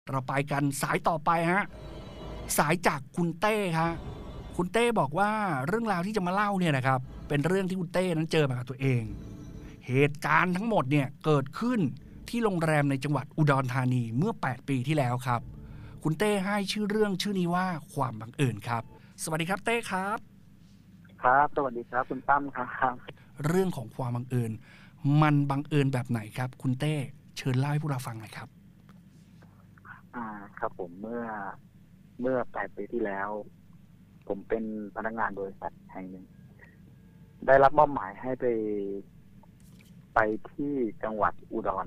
เราไปกันสายต่อไปฮะสายจากคุณเต้ครับคุณเต้บอกว่าเรื่องราวที่จะมาเล่าเนี่ยนะครับเป็นเรื่องที่คุณเต้นั้นเจอมากับตัวเองเหตุการณ์ทั้งหมดเนี่ยเกิดขึ้นที่โรงแรมในจังหวัดอุดรธานีเมื่อ8 ปีที่แล้วครับคุณเต้ให้ชื่อเรื่องชื่อนี้ว่าความบังเอิญครับสวัสดีครับเต้ครับครับสวัสดีครับคุณตั้มครับเรื่องของความบังเอิญมันบังเอิญแบบไหนครับคุณเต้เชิญเล่าให้พวกเราฟังหน่อยครับครับผมเมื่อ8 ปีที่แล้วผมเป็นพนักงานบริษัทแห่งหนึ่งได้รับมอบหมายให้ไปที่จังหวัดอุดร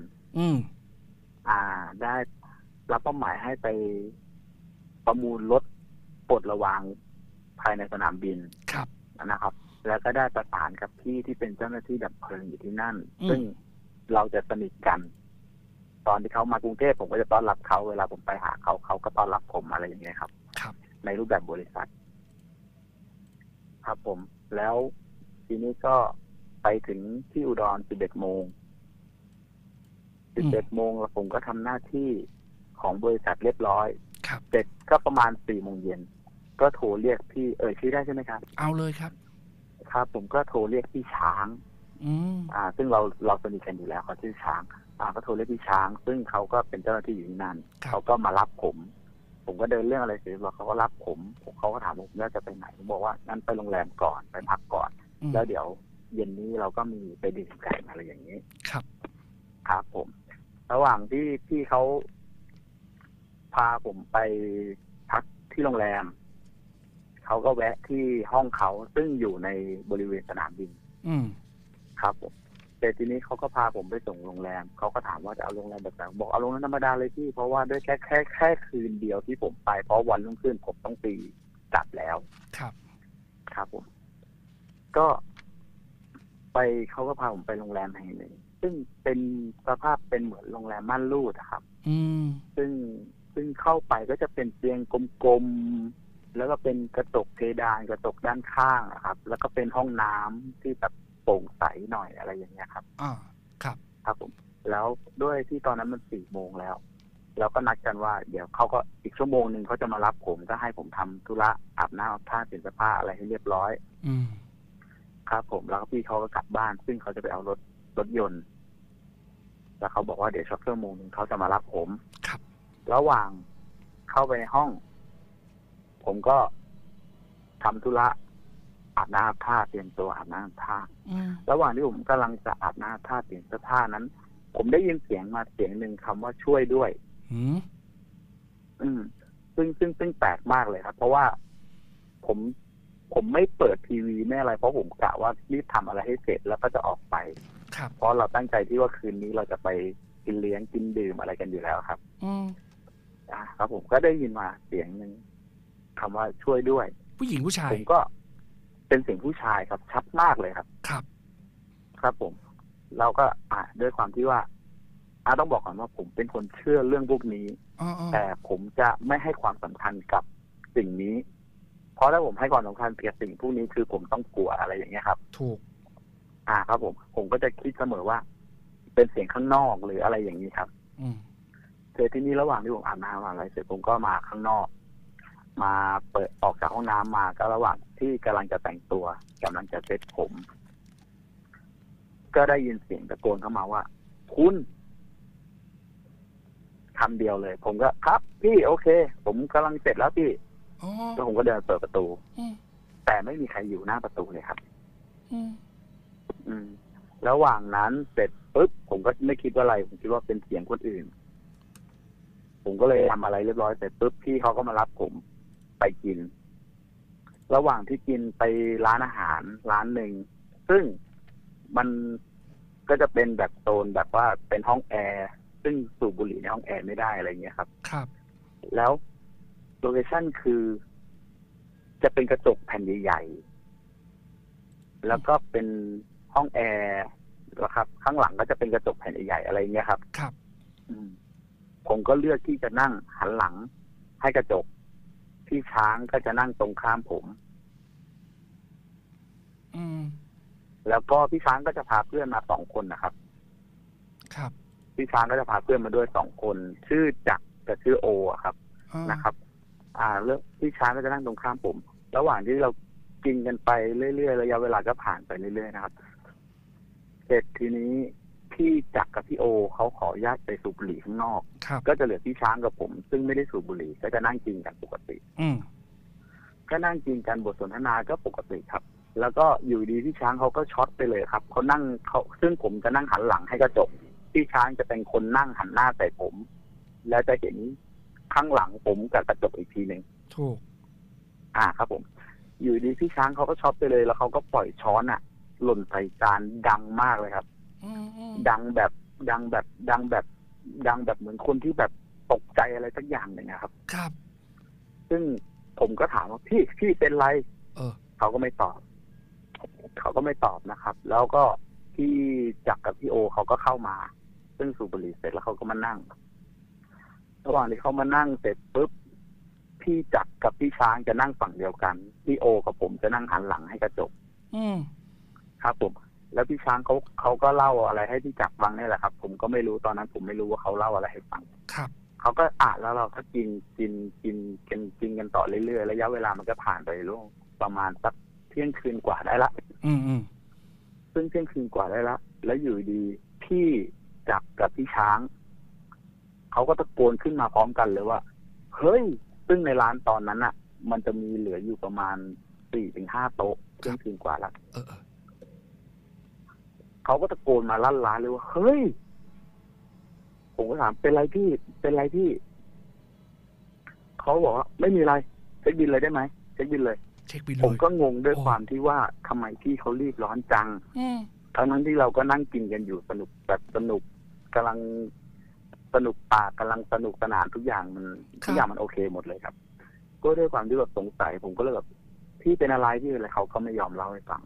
ได้รับมอบหมายให้ไปประมูลรถปลดระวางภายในสนามบินครับนะครับ แล้วก็ได้ประสานกับพี่ที่เป็นเจ้าหน้าที่ดับเพลิงอยู่ที่นั่นซึ่งเราจะสนิทกันตอนที่เขามากรุงเทพผมก็จะต้อนรับเขาเวลาผมไปหาเขาก็ต้อนรับผมอะไรอย่างเงี้ยครับในรูปแบบบริษัทครับผมแล้วทีนี้ก็ไปถึงที่อุดร11 โมงแล้วผมก็ทำหน้าที่ของบริษัทเรียบร้อยเสร็จก็ประมาณ4 โมงเย็นก็โทรเรียกพี่ชื่อได้ใช่ไหมครับเอาเลยครับครับผมก็โทรเรียกพี่ช้างซึ่งเราสนิทกันอยู่แล้วเขาชื่อช้างก็โทรเรียกพี่ช้างซึ่งเขาก็เป็นเจ้าหน้าที่อยู่ที่นั่นเขาก็มารับผมก็เดินเรื่องอะไรเสร็จแล้วเขาก็รับผมเขาก็ถามผมว่าจะไปไหนผมบอกว่างั้นไปโรงแรมก่อนไปพักก่อนแล้วเดี๋ยวเย็นนี้เราก็มีไปดื่มกันอะไรอย่างนี้ครับผมระหว่างที่พี่เขาพาผมไปพักที่โรงแรมเขาก็แวะที่ห้องเขาซึ่งอยู่ในบริเวณสนามบินครับผมแต่ทีนี้เขาก็พาผมไปส่งโรงแรมเขาก็ถามว่าจะเอาโรงแรมแบบไหนบอกเอาโรงแรมธรรมดาเลยพี่เพราะว่าด้วยแค่คืนเดียวที่ผมไปเพราะวันรุ่งขึ้นผมต้องตีกลับแล้วครับผมก็ไปเขาก็พาผมไปโรงแรมแห่งหนึ่งซึ่งเป็นสภาพเป็นเหมือนโรงแรมม่านรูดครับซึ่งเข้าไปก็จะเป็นเตียงกลมๆแล้วก็เป็นกระจกเพดานกระจกด้านข้างครับแล้วก็เป็นห้องน้ำที่แบบโปร่งใสหน่อยอะไรอย่างเงี้ยครับครับผมแล้วด้วยที่ตอนนั้นมัน4 โมงแล้วเราก็นัดกันว่าเดี๋ยวเขาก็อีกชั่วโมงนึงเขาจะมารับผมก็ให้ผมทำธุระอาบน้ำอาบท่าเปลี่ยนเสื้อผ้าอะไรให้เรียบร้อยครับผมแล้วพี่เขาก็กลับบ้านซึ่งเขาจะไปเอารถยนต์แล้วเขาบอกว่าเดี๋ยวชั่วโมงนึงเขาจะมารับผมระหว่างเข้าไปในห้องผมก็ทำธุระอาบน้ำอาบท่าเตรียมตัวอาบน้ำอาบท่าระหว่างที่ผมกำลังจะอาบน้ำอาบท่าเปลี่ยนเสื้อผ้านั้นผมได้ยินเสียงมาเสียงหนึ่งคำว่าช่วยด้วยซึ่งแปลกมากเลยครับเพราะว่าผมไม่เปิดทีวีไม่อะไรเพราะผมกะว่ารีบทำอะไรให้เสร็จแล้วก็จะออกไปเพราะเราตั้งใจที่ว่าคืนนี้เราจะไปกินเลี้ยงกินดื่มอะไรกันอยู่แล้วครับครับผมก็ได้ยินมาเสียงหนึ่งคำว่าช่วยด้วยผู้หญิงผู้ชายผมก็เป็นเสียงผู้ชายครับชัดมากเลยครับครับผมเราก็ด้วยความที่ว่าต้องบอกก่อนว่าผมเป็นคนเชื่อเรื่องพวกนี้แต่ผมจะไม่ให้ความสำคัญกับสิ่งนี้เพราะถ้าผมให้ความสำคัญกับสิ่งพวกนี้คือผมต้องกลัวอะไรอย่างเงี้ยครับถูกครับผมก็จะคิดเสมอว่าเป็นเสียงข้างนอกหรืออะไรอย่างนี้ครับเสร็จที่นี้ระหว่างที่ผมอาบน้ำอะไรเสร็จผมก็มาข้างนอกมาเปิดออกจากห้องน้ำมาก็ระหว่างที่กำลังจะแต่งตัวกำลังจะเซ็ตผมก็ได้ยินเสียงตะโกนเข้ามาว่าคุณคำเดียวเลยผมก็ครับพี่โอเคผมกำลังเสร็จแล้วพี่แล้วผมก็เดินเปิดประตูแต่ไม่มีใครอยู่หน้าประตูเลยครับระหว่างนั้นเสร็จปุ๊บผมก็ไม่คิดว่าอะไรผมคิดว่าเป็นเสียงคนอื่นผมก็เลยทำอะไรเรียบร้อยเสร็จปุ๊บพี่เขาก็มารับผมไปกินระหว่างที่กินไปร้านอาหารร้านหนึ่งซึ่งมันก็จะเป็นแบบโซนแบบว่าเป็นห้องแอร์ซึ่งสูบบุหรี่ในห้องแอร์ไม่ได้อะไรเงี้ยครับแล้วโลเคชั่นคือจะเป็นกระจกแผ่นใหญ่ๆแล้วก็เป็นห้องแอร์นะครับข้างหลังก็จะเป็นกระจกแผ่นใหญ่ๆอะไรเงี้ยครับผมก็เลือกที่จะนั่งหันหลังให้กระจกพี่ช้างก็จะนั่งตรงข้ามผมแล้วก็พี่ช้างก็จะพาเพื่อนมา2 คนนะครับพี่ช้างก็จะพาเพื่อนมาด้วย2 คนชื่อจักรแต่ชื่อโออะครับนะครับเรื่องพี่ช้างก็จะนั่งตรงข้ามผมระหว่างที่เรากินกันไปเรื่อยๆระยะเวลาก็ผ่านไปเรื่อยๆนะครับเสร็จทีนี้พี่จักรกับพี่โอเขาขออนุญาตไปสูบบุหรี่ข้างนอกก็จะเหลือพี่ช้างกับผมซึ่งไม่ได้สูบบุหรี่ก็จะนั่งกินกันปกติก็นั่งกินกันบทสนทนาก็ปกติครับแล้วก็อยู่ดีพี่ช้างเขาก็ช็อตไปเลยครับเขานั่งเขาซึ่งผมจะนั่งหันหลังให้กระจกพี่ช้างจะเป็นคนนั่งหันหน้าใส่ผมแล้วจะเห็นข้างหลังผมกับกระจกอีกทีหนึ่งถูกครับผมอยู่ดีพี่ช้างเขาก็ช็อตไปเลยแล้วเขาก็ปล่อยช้อนหล่นใส่จานดังมากเลยครับดังแบบเหมือนคนที่แบบตกใจอะไรสักอย่างหนึ่งนะครับครับซึ่งผมก็ถามว่าพี่เป็นไรเขาก็ไม่ตอบนะครับแล้วก็พี่จักรกับพี่โอเขาก็เข้ามาซึ่งสูบบุหรี่เสร็จแล้วเขาก็มานั่งระหว่างที่เขามานั่งเสร็จปุ๊บพี่จักรกับพี่ช้างจะนั่งฝั่งเดียวกันพี่โอกับผมจะนั่งหันหลังให้กระจกครับผมแล้วพี่ช้างเขาก็เล่าอะไรให้พี่จักรฟังนี่แหละครับผมก็ไม่รู้ตอนนั้นผมไม่รู้ว่าเขาเล่าอะไรให้ฟังครับเขาก็แล้วเราก็กินกันต่อเรื่อยๆระยะเวลามันก็ผ่านไปล่วงประมาณสักเที่ยงคืนกว่าได้ละซึ่งเที่ยงคืนกว่าได้ละแล้วอยู่ดีพี่จักรกับพี่ช้างเขาก็ตะโกนขึ้นมาพร้อมกันเลยว่าเฮ้ยซึ่งในร้านตอนนั้นมันจะมีเหลืออยู่ประมาณ 4-5 โต๊ะเที่ยงคืนกว่าละเขาก็ตะโกนมาลั่นร้านเลยว่าเฮ้ยผมก็ถามเป็นไรพี่เขาบอกว่าไม่มีอะไรเช็คบิลเลยได้ไหมเช็คบิลเลยผมก็งงด้วยความที่ว่าทำไมพี่เขารีบร้อนจังทั้งนั้นที่เราก็นั่งกินกันอยู่สนุกกำลังสนุกปากกำลังสนุกสนานทุกอย่างมันโอเคหมดเลยครับก็ด้วยความที่แบบสงสัยผมก็เลยแบบพี่เป็นอะไรเขาก็ไม่ยอมเล่าให้ฟัง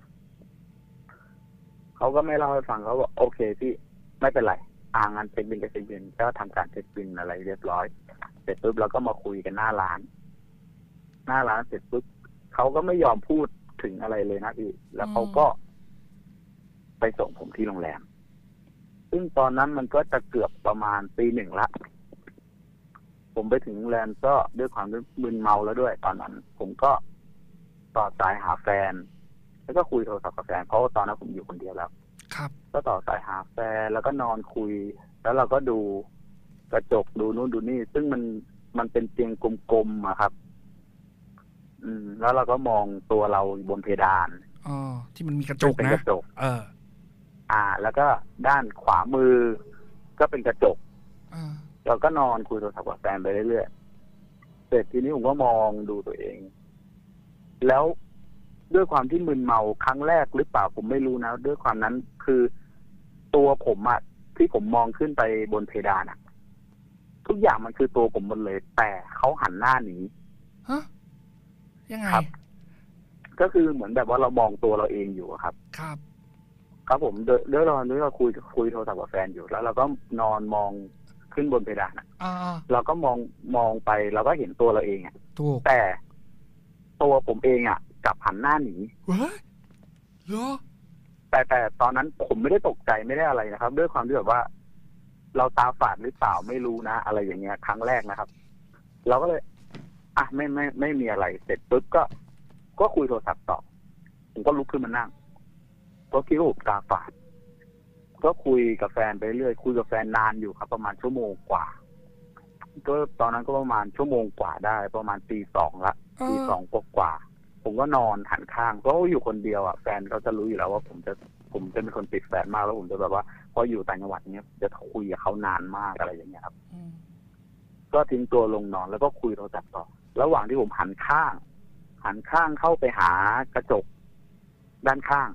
เขาบอกโอเคพี่ไม่เป็นไรงานเช็คบิลก็เช็คบิลก็ทำการเช็คบิลอะไรเรียบร้อยเสร็จปุ๊บเราก็มาคุยกันหน้าร้านเสร็จปุ๊บเขาก็ไม่ยอมพูดถึงอะไรเลยนะพี่แล้วเขาก็ไปส่งผมที่โรงแรมซึ่งตอนนั้นมันก็จะเกือบประมาณ 1:00 ละผมไปถึงโรงแรมก็ด้วยความมึนเมาแล้วด้วยตอนนั้นผมก็ต่อสายหาแฟนแล้วก็คุยโทรศัพท์กับแฟนเพราะว่าตอนนั้นผมอยู่คนเดียวแล้วครับก็ต่อสายหาแฟนแล้วก็นอนคุยแล้วเราก็ดูกระจกดูนู่นดูนี่ซึ่งมันเป็นเตียงกลมๆอะครับแล้วเราก็มองตัวเราบนเพดานที่มันมีกระจกนะแล้วก็ด้านขวามือก็เป็นกระจกเราก็นอนคุยโทรศัพท์กับแฟนไปเรื่อยๆเสร็จทีนี้ผมก็มองดูตัวเองแล้วด้วยความที่มึนเมาครั้งแรกหรือเปล่าผมไม่รู้นะด้วยความนั้นคือตัวผมที่ผมมองขึ้นไปบนเพดานทุกอย่างมันคือตัวผมหมดเลยแต่เขาหันหน้าหนียังไงก็คือเหมือนแบบว่าเรามองตัวเราเองอยู่ครับครับผมเดี๋ยวเราคุยโทรศัพท์กับแฟนอยู่แล้วเราก็นอนมองขึ้นบนเพดานเราก็มองไปเราก็เห็นตัวเราเองแต่ตัวผมเองกลับหันหน้าหนีเหรอแต่ตอนนั้นผมไม่ได้ตกใจไม่ได้อะไรนะครับด้วยความที่แบบว่าเราตาฝาดหรือเปล่าไม่รู้นะอะไรอย่างเงี้ยครั้งแรกนะครับเราก็เลยไม่มีอะไรเสร็จปุ๊บก็คุยโทรศัพท์ต่อผมก็ลุกขึ้นมานั่งก็คิดว่าผมตาฝาดก็คุยกับแฟนไปเรื่อยคุยกับแฟนนานอยู่ครับประมาณชั่วโมงกว่าก็ตอนนั้นก็ประมาณชั่วโมงกว่าได้ประมาณ 2:00 ละ 2:00 กว่าผมก็นอนหันข้างก็อยู่คนเดียวแฟนเขาจะรู้อยู่แล้วว่าผมจะเป็นคนติดแฟนมากแล้วผมจะแบบว่าพออยู่ต่างจังหวัดเนี้ยจะคุยกับเขานานมากอะไรอย่างเงี้ยครับก็ทิ้งตัวลงนอนแล้วก็คุยโทรศัพท์ต่อระหว่างที่ผมหันข้างเข้าไปหากระจกด้านข้าง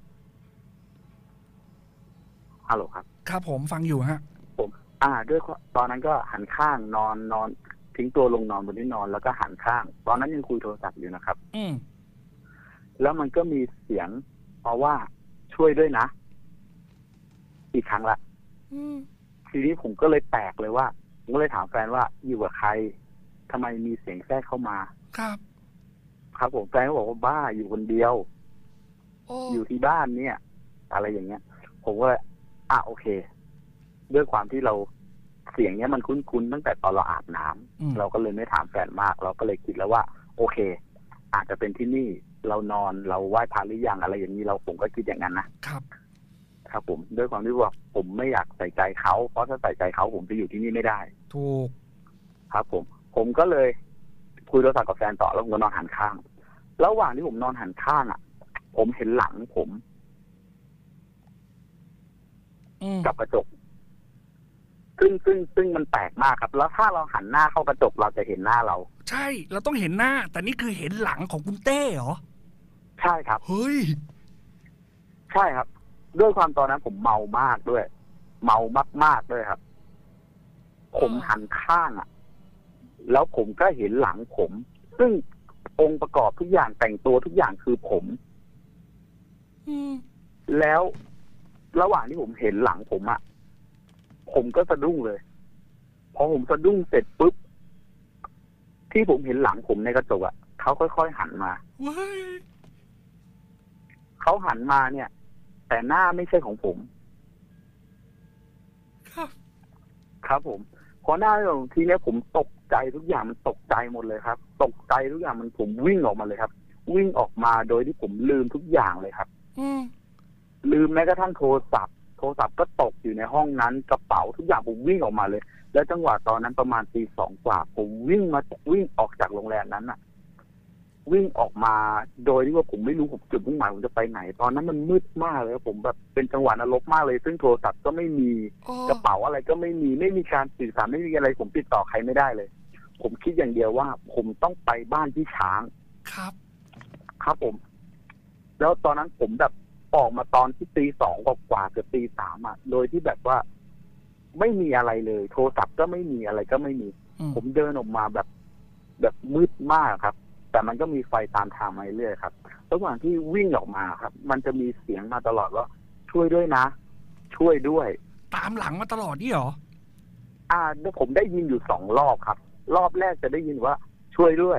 ฮัลโหลครับผมฟังอยู่ฮะผมด้วยตอนนั้นก็หันข้างนอนทิ้งตัวลงนอนบนที่นอนแล้วก็หันข้างตอนนั้นยังคุยโทรศัพท์อยู่นะครับแล้วมันก็มีเสียงเพราะว่าช่วยด้วยนะอีกครั้งละทีนี้ผมก็เลยแปลกเลยว่าผมก็เลยถามแฟนว่าอยู่กับใครทำไมมีเสียงแทรกเข้ามาครับผมแฟนก็บอกว่าบ้าอยู่คนเดียวอยู่ที่บ้านเนี่ยอะไรอย่างเงี้ยผมก็เลยโอเคด้วยความที่เราเสียงเนี้ยมันคุ้นๆตั้งแต่ตอนเราอาบน้ำเราก็เลยไม่ถามแฟนมากเราก็เลยคิดแล้วว่าโอเคอาจจะเป็นที่นี่เรานอนเราไหว้พระหรือยังอะไรอย่างนี้ผมก็คิดอย่างนั้นนะครับครับผมด้วยความที่ว่าผมไม่อยากใส่ใจเขาเพราะถ้าใส่ใจเขาผมจะอยู่ที่นี่ไม่ได้ถูกครับผมก็เลยคุยโทรศัพท์กับแฟนต่อแล้วผมก็นอนหันข้างระหว่างที่ผมนอนหันข้างผมเห็นหลังผมกับกระจกซึ่งมันแปลกมากครับแล้วถ้าเราหันหน้าเข้ากระจกเราจะเห็นหน้าเราใช่เราต้องเห็นหน้าแต่นี่คือเห็นหลังของคุณเต้เหรอใช่ครับเฮ้ยใช่ครับด้วยความตอนนั้นผมเมามากด้วยเมามากๆด้วยครับผมหันข้างแล้วผมก็เห็นหลังผมซึ่งองค์ประกอบทุกอย่างแต่งตัวทุกอย่างคือผมแล้วระหว่างที่ผมเห็นหลังผมผมก็สะดุ้งเลยพอผมสะดุ้งเสร็จปุ๊บที่ผมเห็นหลังผมในกระจกเขาค่อยๆหันมาเขาหันมาเนี่ยแต่หน้าไม่ใช่ของผมครับผมพอหน้าของทีนี้ผมตกใจทุกอย่างมันตกใจหมดเลยครับตกใจทุกอย่างมันผมวิ่งออกมาเลยครับวิ่งออกมาโดยที่ผมลืมทุกอย่างเลยครับลืมแม้กระทั่งโทรศัพท์ก็ตกอยู่ในห้องนั้นกระเป๋าทุกอย่างผมวิ่งออกมาเลยแล้วจังหวะตอนนั้นประมาณตี 2กว่าผมวิ่งออกจากโรงแรมนั้นวิ่งออกมาโดยที่ว่าผมไม่รู้ผมจุดมุ่งหมายผมจะไปไหนตอนนั้นมันมืดมากเลยผมแบบเป็นจังหวะนรกมากเลยซึ่งโทรศัพท์ก็ไม่มีกระเป๋าอะไรก็ไม่มีการสื่อสารไม่มีอะไรผมติดต่อใครไม่ได้เลยผมคิดอย่างเดียวว่าผมต้องไปบ้านพี่ช้างครับผมแล้วตอนนั้นผมแบบออกมาตอนที่ตี 2กว่าเกือบตี 3โดยที่แบบว่าไม่มีอะไรเลยโทรศัพท์ก็ไม่มีอะไรก็ไม่มีผมเดินออกมาแบบมืดมากครับแต่มันก็มีไฟตามทางมาเรื่อยครับระหว่างที่วิ่งออกมาครับมันจะมีเสียงมาตลอดว่าช่วยด้วยนะช่วยด้วยตามหลังมาตลอดนี่หรอผมได้ยินอยู่2รอบครับรอบแรกจะได้ยินว่าช่วยด้วย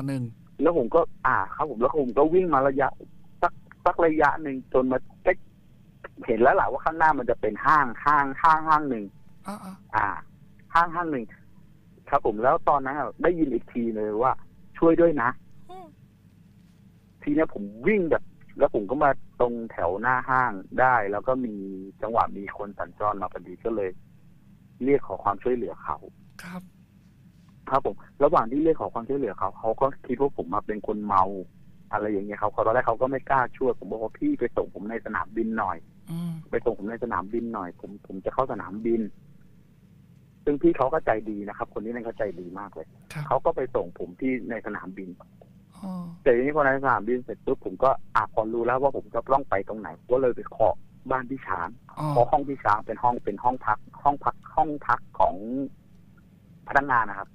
1 แล้วผมก็ครับผมแล้วผมก็วิ่งมาระยะสักระยะหนึ่งจนมาเห็นแล้วแหละว่าข้างหน้ามันจะเป็นห้างหนึ่งห้างหนึ่งครับผมแล้วตอนนั้นได้ยินอีกทีเลยว่าช่วยด้วยนะทีนี้ผมวิ่งแบบแล้วผมก็มาตรงแถวหน้าห้างได้แล้วก็มีจังหวะมีคนสัญจรมาพอดีก็เลยเรียกขอความช่วยเหลือเขาครับผมระหว่างที่เรียกขอความช่วยเหลือเขาก็คิดว่าผมมาเป็นคนเมาอะไรอย่างเงี้ยเขาตอนแรกเขาก็ไม่กล้าช่วยผมบอกว่าพี่ไปส่งผมในสนามบินหน่อยไปส่งผมในสนามบินหน่อยผมจะเข้าสนามบินซึ่งพี่เขาก็ใจดีนะครับคนนี้นั่นเขาใจดีมากเลยเขาก็ไปส่งผมที่ในสนามบินแต่ทีนี้พอในสนามบินเสร็จปุ๊บผมก็พอรู้แล้วว่าผมจะต้องไปตรงไหนก็เลยไปเคาะบ้านพี่ช้างเพราะห้องพี่ช้างเป็นห้องพักของพนักงานนะครับ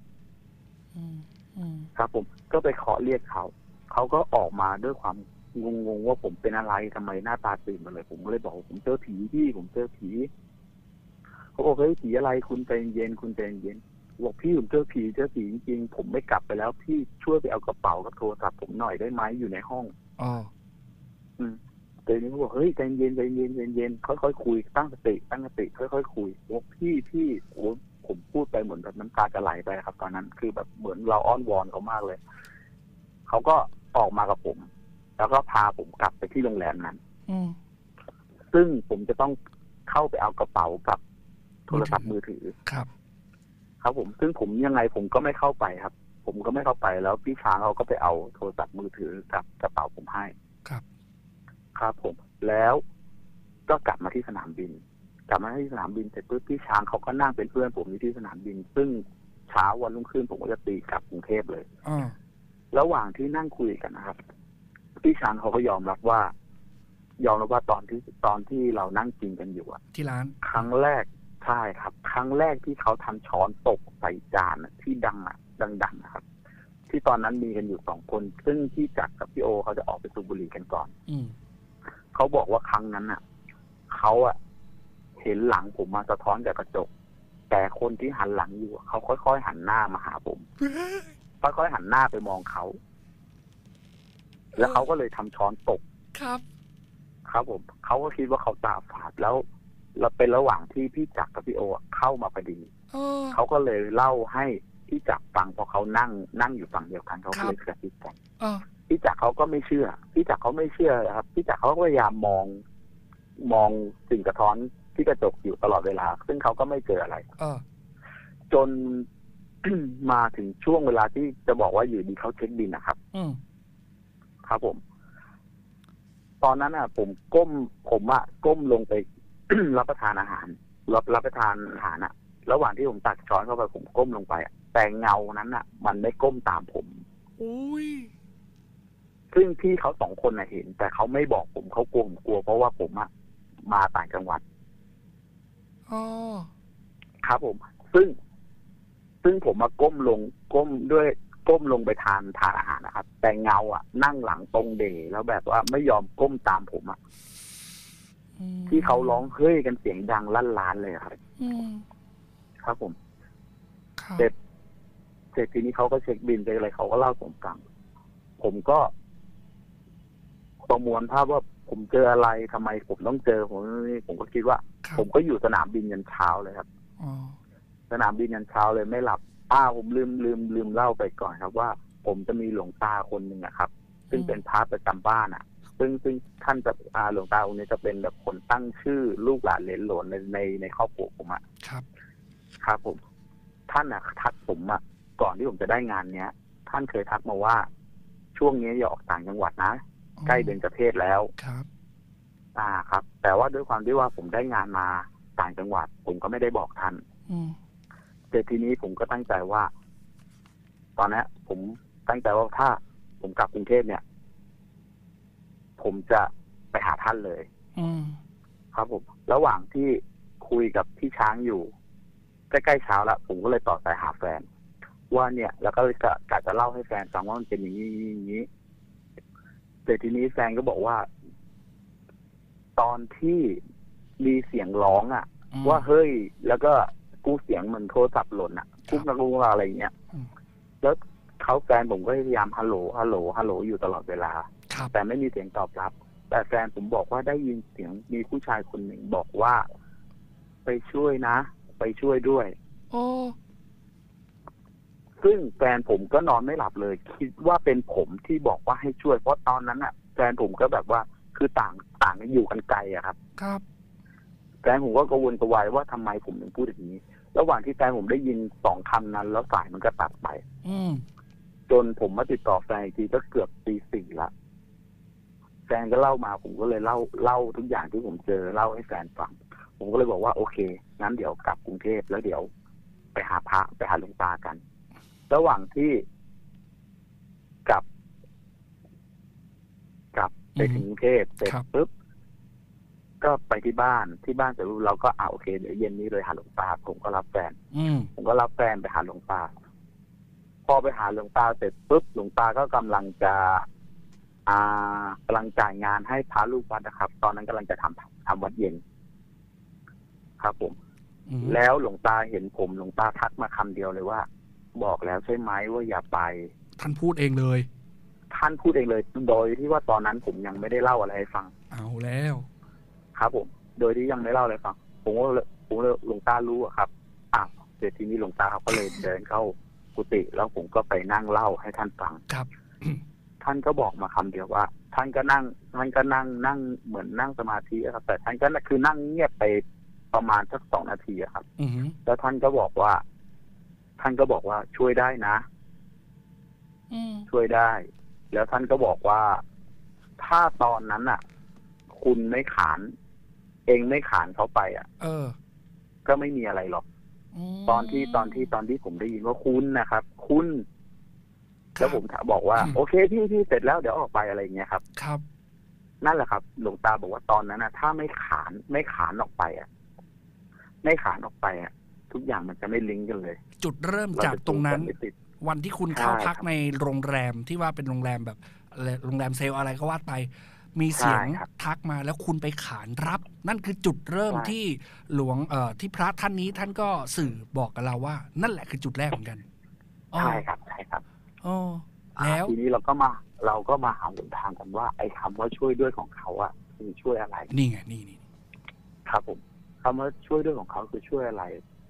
ครับผมก็ไปเคาะเรียกเขาก็ออกมาด้วยความงงว่าผมเป็นอะไรทำไมหน้าตาตื่นมาเลยผมก็เลยบอกผมเจอผีพี่ผมเจอผีเขาบอกเฮ้ยผีอะไรคุณใจเย็นบอกพี่ผมเจอผีจริงๆผมไม่กลับไปแล้วพี่ช่วยไปเอากระเป๋ากับโทรศัพท์ผมหน่อยได้ไหมอยู่ในห้องแต่นี้เขาบอกเฮ้ยใจเย็นค่อยๆคุยตั้งสติค่อยๆคุยบอกพี่โอ้ผมพูดไปเหมือนแบบน้ำตาจะไหลไปครับตอนนั้นคือแบบเหมือนเราอ้อนวอนเขามากเลยเขาก็ออกมากับผมแล้วก็พาผมกลับไปที่โรงแรมนั้นซึ่งผมจะต้องเข้าไปเอากระเป๋ากับโทรศัพท์มือถือครับผมซึ่งผมยังไงผมก็ไม่เข้าไปครับผมก็ไม่เข้าไปแล้วพี่ช้างเขาก็ไปเอาโทรศัพท์มือถือกับกระเป๋าผมให้ครับผมแล้วก็กลับมาที่สนามบินเสร็จปุ๊บพี่ช้างเขาก็นั่งเป็นเพื่อนผมอยู่ที่สนามบินซึ่งเช้าวันรุ่งขึ้นผมก็จะตีกลับกรุงเทพเลยระหว่างที่นั่งคุยกันนะครับพี่ช้างเขาก็ยอมรับว่าตอนที่เรานั่งกินกันอยู่ที่ร้านครั้งแรกใช่ครับครั้งแรกที่เขาทำช้อนตกใส่จานที่ดังนะครับที่ตอนนั้นมีกันอยู่2คนซึ่งที่จักรกับพี่โอเขาจะออกไปสูบบุหรี่กันก่อนเขาบอกว่าครั้งนั้นเขาเห็นหลังผมมาสะท้อนจากกระจกแต่คนที่หันหลังอยู่เขาค่อยๆหันหน้ามาหาผมค่อยๆหันหน้าไปมองเขาแล้วเขาก็เลยทำช้อนตกครับผมเขาก็คิดว่าเขาตาฝาดแล้วเป็นระหว่างที่พี่จักรกับพี่โอเข้ามาพอดีเขาก็เลยเล่าให้พี่จักรฟังเพราะเขานั่งอยู่ฝั่งเดียวกันเขาก็เลยกระซิบกันพี่จักรเขาก็ไม่เชื่อพี่จักรเขาไม่เชื่อครับพี่จักรเขาก็พยายามมองสิ่งกระท้อนที่กระจกอยู่ตลอดเวลาซึ่งเขาก็ไม่เจออะไรจน มาถึงช่วงเวลาที่จะบอกว่าอยู่ดีเขาเช็คบินนะครับครับผมตอนนั้นผมก้มลงไป รับประทานอาหารรับประทานอาหารระหว่างที่ผมตักช้อนเข้าไปผมก้มลงไปแต่เงานั้นมันไม่ก้มตามผมซึ่งพี่เขาสองคนเห็นแต่เขาไม่บอกผมเขากลัวเพราะว่าผมมาต่างจังหวัดครับผมซึ่งผมมาก้มลงไปทานอาหารนะครับแต่เงานั่งหลังตรงเด๋แล้วแบบว่าไม่ยอมก้มตามผมที่เขาร้องเฮ้ยกันเสียงดังลั่นล้านเลยครับครับผมเสร็จทีนี้เขาก็เช็คบินไปอะไรเขาก็เล่าผมฟังผมก็ประมวลภาพว่าผมเจออะไรทำไมผมต้องเจอผมก็คิดว่าผมก็อยู่สนามบินยันเช้าเลยครับสนามบินยันเช้าเลยไม่หลับผมลืมเล่าไปก่อนครับว่าผมจะมีหลวงตาคนหนึ่งครับซึ่งเป็นพระประจำบ้านซึ่งท่านจะหลวงตาองค์นี้จะเป็นแบบคนตั้งชื่อลูกหลานเหลนโหลนในครอบครัวผมครับผมท่านทักผมก่อนที่ผมจะได้งานเนี้ยท่านเคยทักมาว่าช่วงนี้อย่าออกต่างจังหวัดนะใกล้เบญจเพสแล้วครับครับแต่ว่าด้วยความที่ว่าผมได้งานมาต่างจังหวัดผมก็ไม่ได้บอกท่านแต่ทีนี้ผมก็ตั้งใจว่าตอนนี้ผมตั้งใจว่าถ้าผมกลับกรุงเทพเนี่ยผมจะไปหาท่านเลยครับผมระหว่างที่คุยกับพี่ช้างอยู่ใกล้ๆเช้าแล้วผมก็เลยต่อสายหาแฟนว่าเนี่ยแล้วก็กะจะเล่าให้แฟนฟังว่ามันเป็นอย่างนี้แต่ทีนี้แฟนก็บอกว่าตอนที่มีเสียงร้องว่าเฮ้ยแล้วก็กู้เสียงเหมือนโทรศัพท์หล่นกู้อะไรอย่างเงี้ยแล้วแฟนผมก็พยายามฮัลโหลอยู่ตลอดเวลาแต่ไม่มีเสียงตอบรับแต่แฟนผมบอกว่าได้ยินเสียงมีผู้ชายคนหนึ่งบอกว่าไปช่วยนะไปช่วยด้วยซึ่งแฟนผมก็นอนไม่หลับเลยคิดว่าเป็นผมที่บอกว่าให้ช่วยเพราะตอนนั้นแฟนผมก็แบบว่าคือต่างอยู่กันไกลครับแฟนผมก็กระวนกระวายว่าทำไมผมถึงพูดอย่างนี้ระหว่างที่แฟนผมได้ยิน2 คำนั้นแล้วสายมันก็ตัดไปจนผมมาติดต่อแฟนอีกทีก็เกือบตี 4ละแฟนก็เล่ามาผมก็เลยเล่าทุกอย่างที่ผมเจอเล่าให้แฟนฟังผมก็เลยบอกว่าโอเคงั้นเดี๋ยวกลับกรุงเทพแล้วเดี๋ยวไปหาพระไปหาหลวงตากันระหว่างที่กลับไปถึงกรุงเทพเสร็จปุ๊บก็ไปที่บ้านเสร็จเราก็โอเคเดี๋ยวเย็นนี้เลยหาหลวงตาผมก็รับแฟนไปหาหลวงตาพอไปหาหลวงตาเสร็จปุ๊บหลวงตาก็กำลังจ่ายงานให้พระลูกวัดนะครับตอนนั้นกำลังจะทำวัดเย็นครับผมแล้วหลวงตาเห็นผมหลวงตาทักมาคำเดียวเลยว่าบอกแล้วใช่ไหมว่าอย่าไปท่านพูดเองเลยโดยที่ว่าตอนนั้นผมยังไม่ได้เล่าอะไรให้ฟังเอาแล้วครับผมโดยที่ยังไม่เล่าอะไรฟังผมหลวงตารู้ครับเสร็จทีนี้หลวงตาเขาก็เลยเดินเข้ากุฏิแล้วผมก็ไปนั่งเล่าให้ท่านฟังครับท่านก็บอกมาคำเดียวว่าท่านก็นั่งเหมือนนั่งสมาธิครับแต่ท่านก็คือนั่งเงียบไปประมาณสัก2 นาทีครับแล้วท่านก็บอกว่าช่วยได้นะช่วยได้แล้วท่านก็บอกว่าถ้าตอนนั้นคุณไม่ขานเขาไปก็ไม่มีอะไรหรอกตอนที่ผมได้ยินว่าคุณนะครับคุณแล้วผมบอกว่าโอเคพี่เสร็จแล้วเดี๋ยวออกไปอะไรอย่างเงี้ยครับนั่นแหละครับหลวงตาบอกว่าตอนนั้นถ้าไม่ขานออกไปทุกอย่างมันจะไม่ลิงก์กันเลยจุดเริ่มจากตรงนั้นวันที่คุณเข้าพักในโรงแรมที่ว่าเป็นโรงแรมแบบโรงแรมเซลล์อะไรก็ว่าไปมีเสียงทักมาแล้วคุณไปขานรับนั่นคือจุดเริ่มที่ที่พระท่านนี้ท่านก็สื่อบอกกับเราว่านั่นแหละคือจุดแรกเหมือนกันใช่ครับแล้วทีนี้เราก็มาหาหนทางกันว่าไอ้คำว่าช่วยด้วยของเขาคือช่วยอะไรนี่ไงนี่ครับผมคำว่าช่วยด้วยของเขาคือช่วยอะไร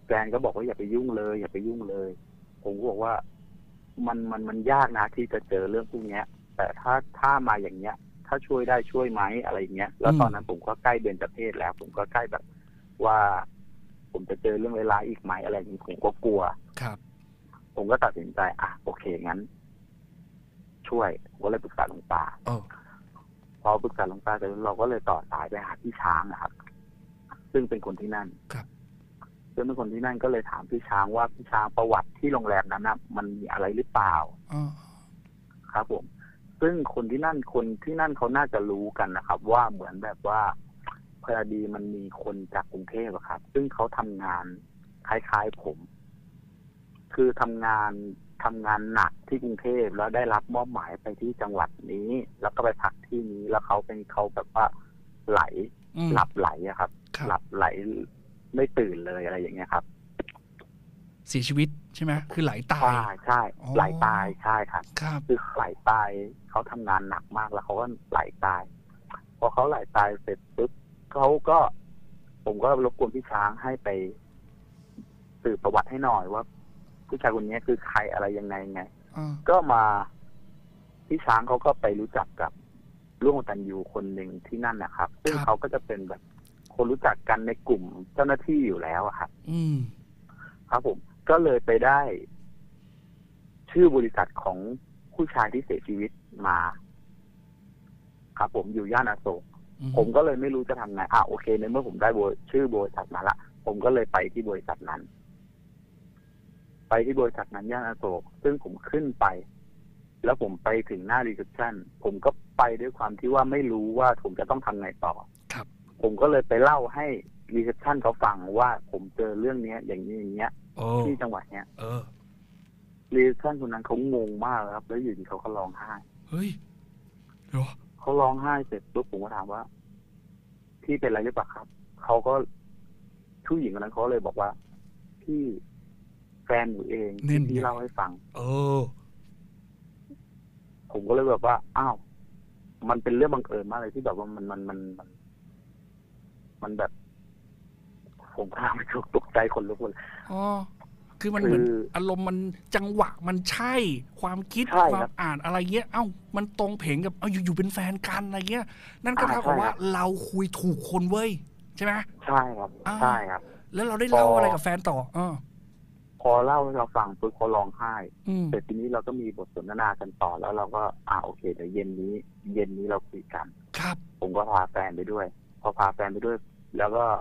ฟนก็บอกว่าอย่าไปยุ่งเลยอย่าไปยุ่งเลยผมก็บอกว่ามันยากนะที่จะเจอเรื่องพวกนี้แต่ถ้ามาอย่างเงี้ยถ้าช่วยได้ช่วยไหมอะไรเงี้ยแล้วตอนนั้นผมก็ใกล้เบญจเพสแล้วผมก็ใกล้แบบว่าผมจะเจอเรื่องร้ายอีกไหมอะไรอย่างนี้ผมก็กลัวครับผมก็ตัดสินใจโอเคงั้นช่วยผมก็เลยปรึกษาหลวงตาพอปรึกษาหลวงตาเสร็จเราก็เลยต่อสายไปหาพี่ช้างนะครับซึ่งเป็นคนที่นั่นครับซึ่งเป็นคนที่นั่นก็เลยถามพี่ช้างว่าพี่ช้างประวัติที่โรงแรมนั้นนะมันมีอะไรหรือเปล่าครับผมซึ่งคนที่นั่นเขาน่าจะรู้กันนะครับว่าเหมือนแบบว่าพอดีมันมีคนจากกรุงเทพครับซึ่งเขาทำงานคล้ายๆผมคือทำงานหนักที่กรุงเทพแล้วได้รับมอบหมายไปที่จังหวัดนี้แล้วก็ไปพักที่นี้แล้วเขาแบบว่าหลับไหลอะครับหลับไหลไม่ตื่นเลยอะไรอย่างเงี้ยครับเสียชีวิตใช่ไหมคือไหลตายใช่ไหลตายใช่ครับคือไหลตายเขาทำงานหนักมากแล้วเขาก็ไหลตายพอเขาไหลตายเสร็จปุ๊บผมก็รบกวนพี่ช้างให้ไปสืบประวัติให้หน่อยว่าผู้ชายคนนี้คือใครอะไรยังไงก็มาพี่ช้างเขาก็ไปรู้จักกับร่วมกตัญญูคนหนึ่งที่นั่นนะครับซึ่งเขาก็จะเป็นแบบคนรู้จักกันในกลุ่มเจ้าหน้าที่อยู่แล้วครับครับผมก็เลยไปได้ชื่อบริษัทของผู้ชายที่เสียชีวิตมาครับผมอยู่ย่านอโศกผมก็เลยไม่รู้จะทำไงโอเคในเมื่อผมได้ชื่อบริษัทมาละผมก็เลยไปที่บริษัทนั้นย่านอโศกซึ่งผมขึ้นไปแล้วผมไปถึงหน้ารีเซพชันผมก็ไปด้วยความที่ว่าไม่รู้ว่าผมจะต้องทำไงต่อครับผมก็เลยไปเล่าให้รีเซพชันเขาฟังว่าผมเจอเรื่องนี้อย่างนี้อย่างเงี้ยที่จังหวัดเนี้ยรีเซพชันคนนั้นเขางงมากครับแล้วอยู่ดีเขาก็ร้องไห้เฮ้ยเขาร้องไห้เสร็จปุ๊บผมก็ถามว่าพี่เป็นอะไรหรือเปล่าครับเขาก็ผู้หญิงคนนั้นเขาเลยบอกว่าพี่แฟนหนูเองที่เล่าให้ฟังผมก็เลยแบบว่ามันเป็นเรื่องบังเอิญมากเลยที่แบบว่ามันแบบผมทำให้ตกใจคนลุกเลยคือมันเหมือนอารมณ์มันจังหวะมันใช่ความคิดความอ่านอะไรเงี้ยมันตรงเพงกับอยู่เป็นแฟนกันอะไรเงี้ยนั่นก็เท่ากับว่าเราคุยถูกคนเว้ยใช่ไหมใช่ครับใช่ครับแล้วเราได้เล่าอะไรกับแฟนต่อพอเล่าให้เราฟังปุ๊บเขาร้องไห้แต่ทีนี้เราก็มีบทสนทนากันต่อแล้วเราก็โอเคเดี๋ยวเย็นนี้เราคุยกันครับผมก็พาแฟนไปด้วยพอพาแฟนไปด้วยแล้วก็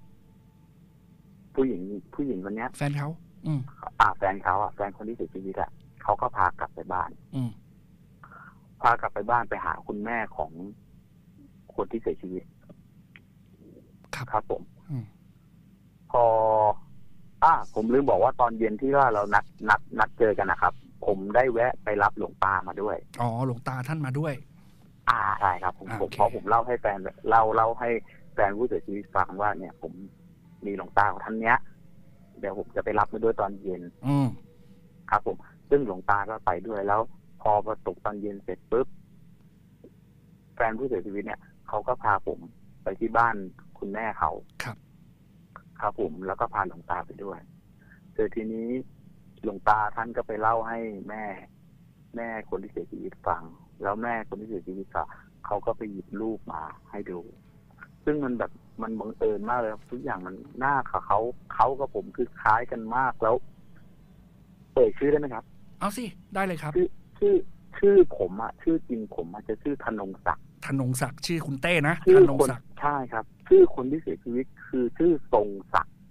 ผู้หญิงคนนี้แฟนเขาแฟนเขาแฟนคนที่เสียชีวิตเขาก็พากลับไปบ้านพากลับไปบ้านไปหาคุณแม่ของคนที่เสียชีวิตครับผมพอผมลืมบอกว่าตอนเย็นที่ว่าเรานัดเจอกันนะครับผมได้แวะไปรับหลวงตามาด้วยหลวงตาท่านมาด้วยใช่ครับผมพอผมเล่าให้แฟนเล่าให้แฟนผู้เสียชีวิตฟังว่าเนี่ยผมมีหลวงตาของท่านเนี้ยเดี๋ยวผมจะไปรับมาด้วยตอนเย็นครับผมซึ่งหลวงตาก็ไปด้วยแล้วพอตกตอนเย็นเสร็จปุ๊บแฟนผู้เสียชีวิตเนี่ยเขาก็พาผมไปที่บ้านคุณแม่เขาครับผมแล้วก็พาหลวงตาไปด้วยทีนี้หลวงตาท่านก็ไปเล่าให้แม่คนที่เสียชีวิตฟังแล้วแม่คนที่เสียชีวิตเขาก็ไปหยิบรูปมาให้ดูซึ่งมันแบบมันบังเอิญมากเลยทุกอย่างมันหน้าเขากับผมคือคล้ายกันมากแล้วเอ่ยชื่อได้ไหมครับเอาสิได้เลยครับชื่อผมชื่อจริงผมจะชื่อธนงศักดิ์ชื่อคุณเต้นะธนงศักดิ์ใช่ครับชื่อคนที่เสียชีวิตคือชื่อทรงศักดิ์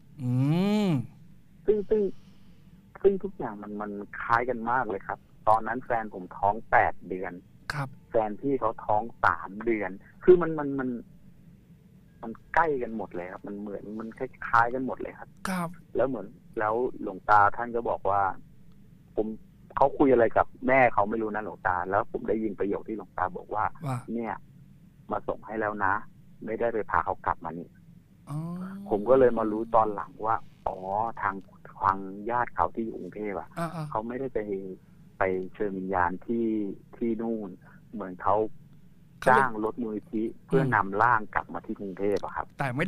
ซึ่งทุกอย่างมันคล้ายกันมากเลยครับตอนนั้นแฟนผมท้อง8 เดือนครับแฟนพี่เขาท้อง3 เดือนคือมันใกล้กันหมดเลยครับมันเหมือนมันคล้ายกันหมดเลยครับครับแล้วเหมือนแล้วหลวงตาท่านก็บอกว่าเขาคุยอะไรกับแม่เขาไม่รู้นะหลวงตาแล้วผมได้ยินประโยคที่หลวงตาบอกว่าเนี่ยมาส่งให้แล้วนะไม่ได้ไปพาเขากลับมานี่ผมก็เลยมารู้ตอนหลังว่าทางญาติเขาที่อยู่กรุงเทพเขาไม่ได้ไปเชิญวิญญาณที่นู่นเหมือนเขาจ้างรถมูลนิธิเพื่อนำร่างกลับมาที่กรุงเทพครับแต่ไม่ได้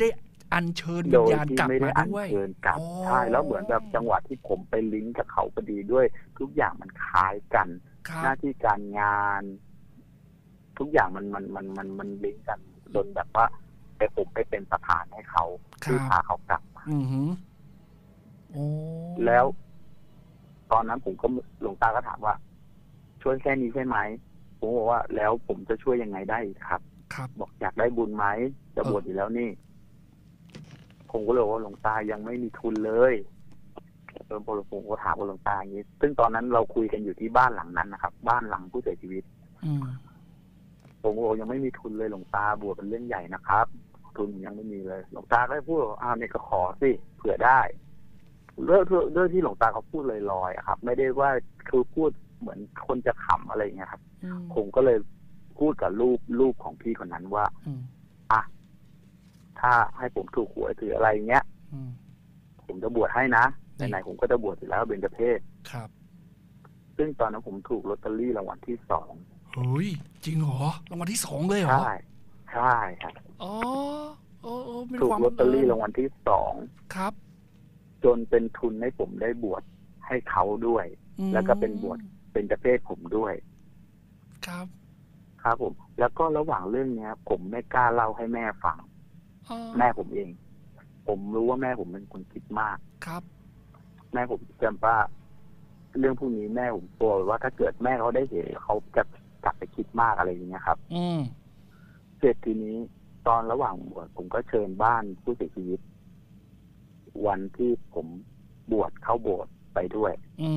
อัญเชิญวิโดญยญาณที่กลับไม่ได้มาอัญด้วยเชิญกลับอ๋อใช่แล้วเหมือนแบบจังหวะที่ผมไปลิงก์กับเขาพอดีด้วย ทุกอย่างมันคล้ายกันครัหน้าบที่การงาน ทุกอย่างมันลิงก์กันจนแบบว่าผมไปเป็นสะพานให้เขาคที่รับพาเขากลับมาอือหือโอ้แล้ว ตอนนั้นผมก็หลวงตาก็ถามว่า ช่วยแค่นี้ใช่ไหมผมบอกว่า แล้วผมจะช่วยยังไงได้อีกครับครับบอกอยากได้บุญไหมจะบวชอยู่แล้วนี่ ผมก็เลยว่าหลวงตายังไม่มีทุนเลยผมก็ถามว่าหลวงตาอย่างนี้ ซึ่งตอนนั้นเราคุยกันอยู่ที่บ้านหลังนั้นนะครับ บ้านหลังผู้เสียชีวิตอืมผมบอกยังไม่มีทุนเลยหลวงตาบวชเป็นเรื่องใหญ่นะครับ ทุนยังไม่มีเลย หลวงตาก็พูดว่าอ้าวเนี่ยก็ขอสิเผื่อได้เรื่องที่หลวงตาเขาพูดลอยๆครับ ไม่ได้ว่าคือพูดเหมือนคนจะขำอะไรอย่างเงี้ยครับ ผมก็เลยพูดกับลูกของพี่คนนั้นว่าอ่ะถ้าให้ผมถูกหวยถืออะไรเงี้ยผมจะบวชให้นะไหนๆผมก็จะบวชอยู่แล้วเบญจเพศครับซึ่งตอนนั้นผมถูกลอตเตอรี่รางวัลที่2 เฮ้ยจริงเหรอรางวัลที่2เลยเหรอใช่ครับอ๋อถูกลอตเตอรี่รางวัลที่2 ครับจนเป็นทุนให้ผมได้บวชให้เขาด้วย แล้วก็เป็นบวชเป็นเจ้าเพศผมด้วยครับครับผม แล้วก็ระหว่างเรื่องเนี้ย ผมไม่กล้าเล่าให้แม่ฟังแม่ผมเอง ผมรู้ว่าแม่ผมเป็นคนคิดมากครับแม่ผมจำว่าเรื่องพวกนี้แม่ผมกลัวว่าถ้าเกิดแม่เขาได้เห็นเขาจะกลับไปคิดมากอะไรอย่างเงี้ยครับเสร็จทีนี้ตอนระหว่างบวชผมก็เชิญบ้านผู้เสียชีวิตวันที่ผมบวชเข้าโบสถ์ไปด้วย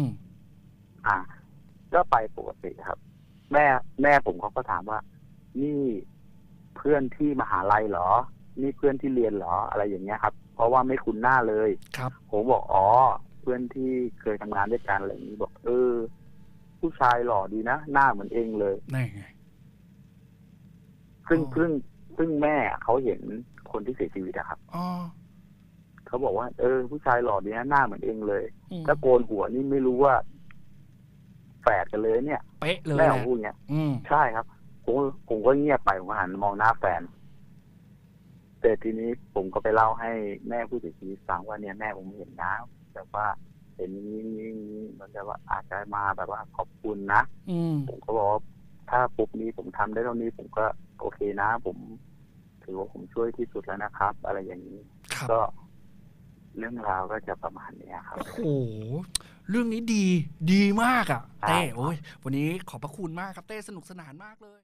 ก็ไปปกติครับแม่ผมเขาก็ถามว่านี่เพื่อนที่มหาลัยเหรอนี่เพื่อนที่เรียนเหรออะไรอย่างเงี้ยครับเพราะว่าไม่คุ้นหน้าเลยครับผมบอกอ๋อเพื่อนที่เคยทำงานด้วยกันอะไรอย่างนี้บอกผู้ชายหล่อดีนะหน้าเหมือนเองเลยนี่ไงซึ่งแม่เขาเห็นคนที่เสียชีวิตอะครับเขาบอกว่าผู้ชายหล่อดีนะหน้าเหมือนเองเลยถ้าโกนหัวนี่ไม่รู้ว่าแฝดกันเลยเนี่ยเป๊ะเลยแม่ของพูดเงี้ยใช่ครับผมก็เงียบไปผมหันมองหน้าแฟนแต่ทีนี้ผมก็ไปเล่าให้แม่ผู้เสียชีวิตฟังว่าเนี่ยแม่ผมเห็นนะแต่ว่าเห็นนี้มันจะว่าอาจจะมาแบบว่าขอบคุณนะผมก็บอกว่าถ้าปุ๊บนี้ผมทำได้เท่านี้ผมก็โอเคนะผมถือว่าผมช่วยที่สุดแล้วนะครับอะไรอย่างนี้ก็เรื่องราวก็จะประมาณนี้ครับโอ้เรื่องนี้ดีมากอ่ะเต้โอ้ยวันนี้ขอบพระคุณมากครับเต้สนุกสนานมากเลย